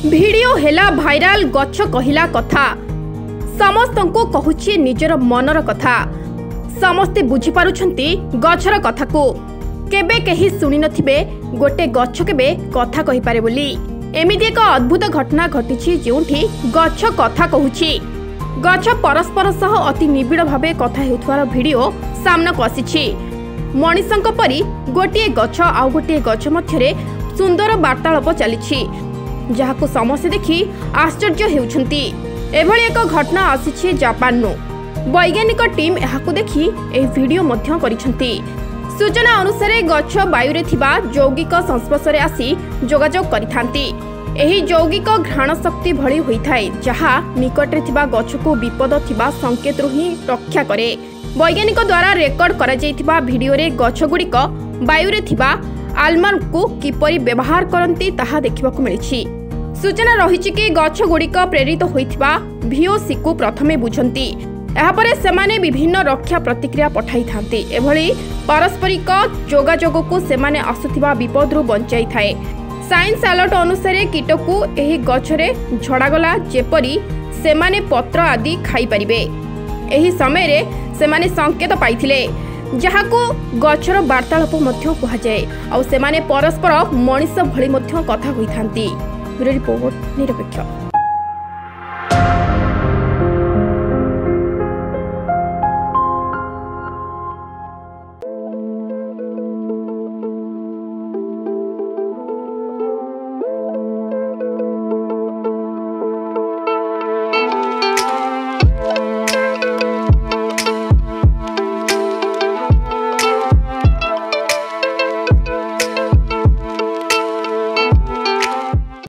Video हेला viral गछ कहिला कथा समस्तंको कहुछि निजर मनर कथा समस्ते बुझी पारुछंती गछर कथा को केबे केही सुनि नथिबे गोटे गछ केबे कथा कहि पारे बोली एमिति एक अद्भुत घटना घटिछि जोंठी गछ कथा कहुछि गछ परस्पर सह अति निबिड़ भाबे कथा हेउथवार भिडियो सामनाको आसिछि मनिषंक परि गोटे गछ आउ गोटे गछ मध्यरे सुंदर वार्तालाप चलिछि जहाको समस्ते देखि आश्चर्य हेउछंती। एभली एक घटना आसिछि जापाननु वैज्ञानिक टीम एहाको देखि ए वीडियो मध्य करिसंती। सूचना अनुसार गछ वायुरे थिबा यौगिक संस्पर्शरे आसी जोगाजोग करिथांती। एही यौगिक घ्राण शक्ति भली होइथाय जहा निकटरे थिबा गछको विपद थिबा संकेतरु ही रक्षा करे। वैज्ञानिक द्वारा रेकर्ड करा जायथिबा वीडियो रे गछ गुडिक वायुरे थिबा आलमन को किपरि व्यवहार करंती ताहा देखिबाकु मिलिछि। सूचना रहिछि कि गछ गुडिक प्रेरित होइथिबा VOC को प्रथमे बुझंती एहापरे सेमाने विभिन्न रक्षा प्रतिक्रिया पठाई थांती। एभली पारस्परिक जोगाजोग को सेमाने आसुथिबा विपदरु बंचाई थाए। साइंस अलर्ट अनुसार कीटकू एही गछरे झड़ागला जेपरी सेमाने पत्र आदि खाई परिबे। एही समय रे सेमाने संकेत पाइथिले जहाको गछर वार्तालाप मध्य कहा जाए और सेमाने परस्पर मनिष भली मध्य कथा होइथांती। रिपोर्ट निरपेक्ष।